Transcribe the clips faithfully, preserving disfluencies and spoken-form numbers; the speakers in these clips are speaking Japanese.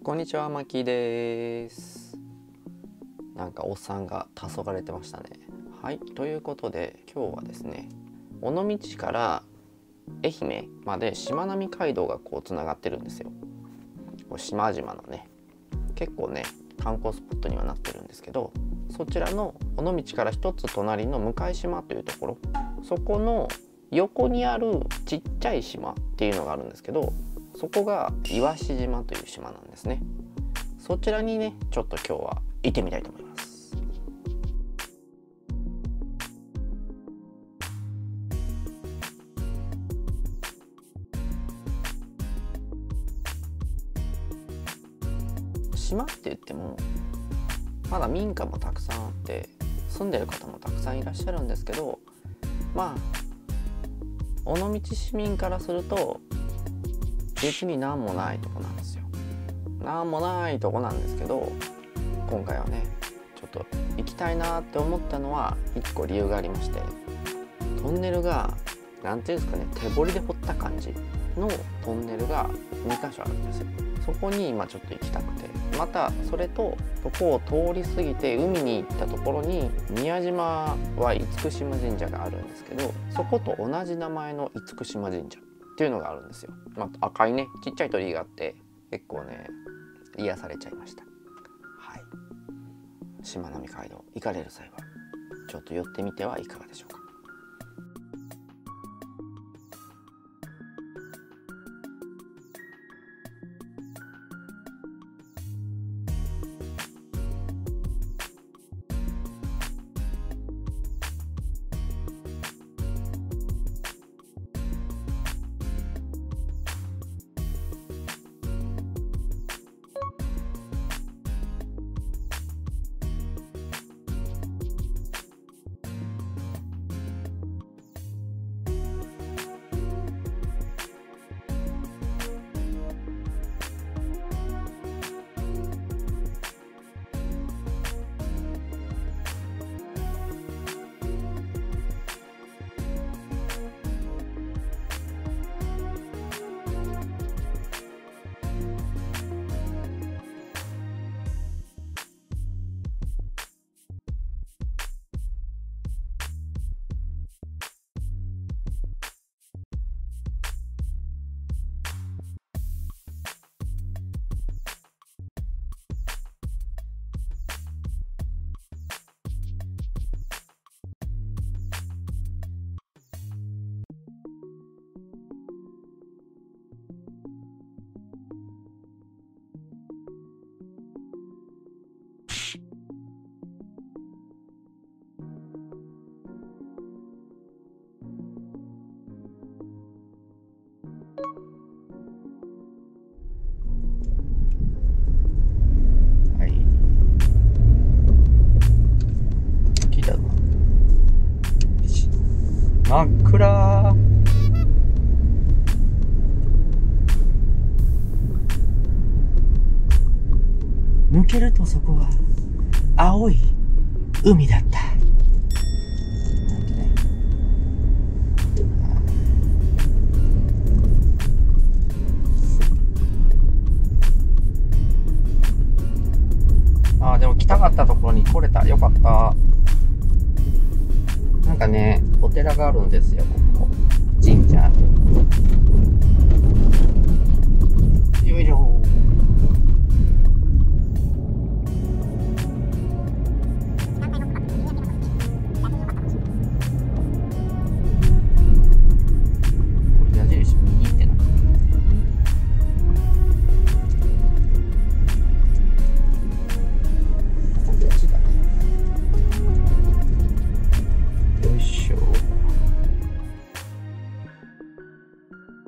こんにちは、マキです。なんかおっさんが黄昏れてましたね。はい、ということで今日はですね、尾道から愛媛までしまなみ海道がこうつながってるんですよ。島々のね、結構ね観光スポットにはなってるんですけど、そちらの尾道から一つ隣の向島というところ、そこの横にあるちっちゃい島っていうのがあるんですけど、そこが岩志島という島なんですね。そちらにねちょっと今日は行ってみたいと思います。島って言ってもまだ民家もたくさんあって住んでる方もたくさんいらっしゃるんですけど、まあ尾道市民からすると別に何もないとこなんですよ。何もないとこなんですけど、今回はねちょっと行きたいなって思ったのは一個理由がありまして、トンネルがなんていうんですかね、手掘りで掘った感じのトンネルがにかしょあるんですよ。そこに今ちょっと行きたくて、またそれとそこを通り過ぎて海に行ったところに宮島は厳島神社があるんですけど、そこと同じ名前の厳島神社っていうのがあるんですよ。まあ、赤いねちっちゃい鳥居があって結構ね癒されちゃいました。はい、しまなみ海道行かれる際はちょっと寄ってみてはいかがでしょうか。真っ暗。抜けるとそこは青い海だった。なんてね。ああ、でも来たかったところに来れた。よかった。なんかね、お寺があるんですよ、ここ。神社。よいしょ。これ矢印右ってな。こっちだね。よいしょ。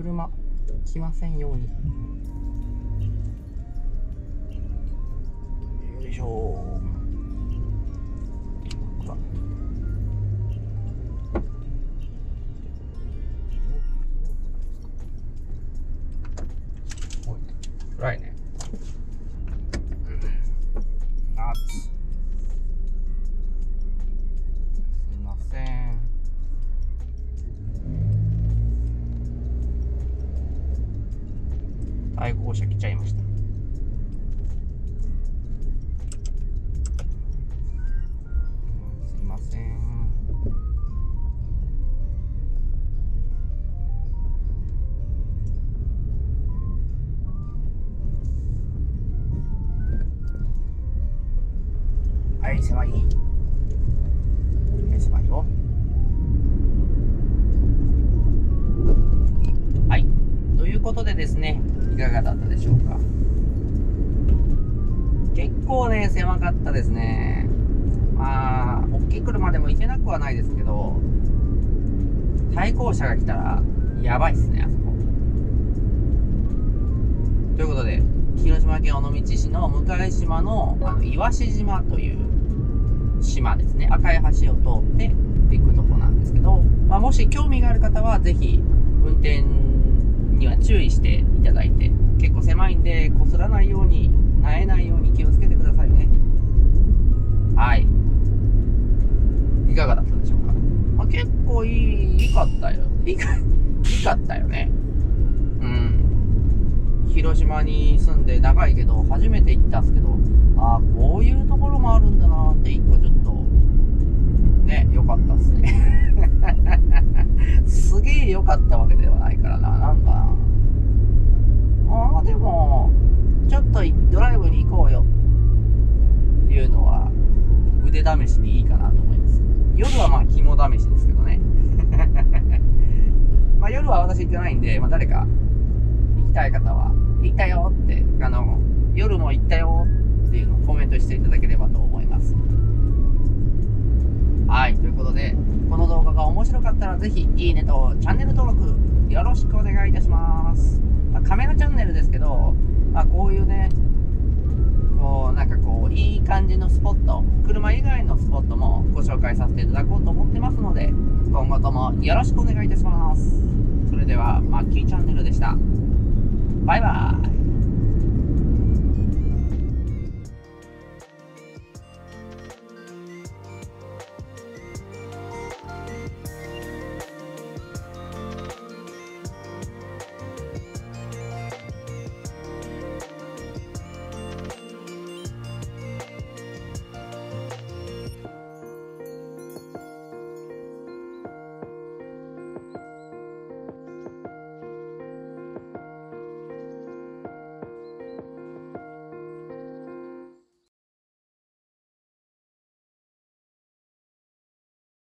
車来ませんように。よいしょー。暗いね。あっすいません。対向車来ちゃいました。すいません。はい、狭い。はい、狭いよ。はい。ということでですね、いかがだったでしょうか。結構ね、狭かったですね。まあ、大きい車でも行けなくはないですけど、対向車が来たら、やばいっすね、あそこ。ということで、広島県尾道市の向島の、あの岩志島という島ですね。赤い橋を通って行くとこなんですけど、まあ、もし興味がある方はぜひ運転には注意していただいて、結構狭いんでこすらないように、なえないように気をつけてくださいね。はい。いかがだったでしょうか。まあ、結構いい、いいかったよ。いいか、いいかったよね。うん。広島に住んで長いけど初めて行ったんですけど、ああこういうところもあるんだなって一個ちょっとね良かったっすねすげえ良かったわけではないからな、なんかな、ああでもちょっとドライブに行こうよっていうのは腕試しにいいかなと思います。夜はまあ肝試しですけどねまあ夜は私行ってないんで、まあ、誰か行きたい方は行ったよって、あの夜も行ったよっていうのをコメントしていただければと思います。はい、ということでこの動画が面白かったらぜひいいねとチャンネル登録よろしくお願いいたします。まあ、カメラチャンネルですけど、まあ、こういうねこうなんかこういい感じのスポット、車以外のスポットもご紹介させていただこうと思ってますので、今後ともよろしくお願いいたします。それではマッキーチャンネルでした。バイバーイ。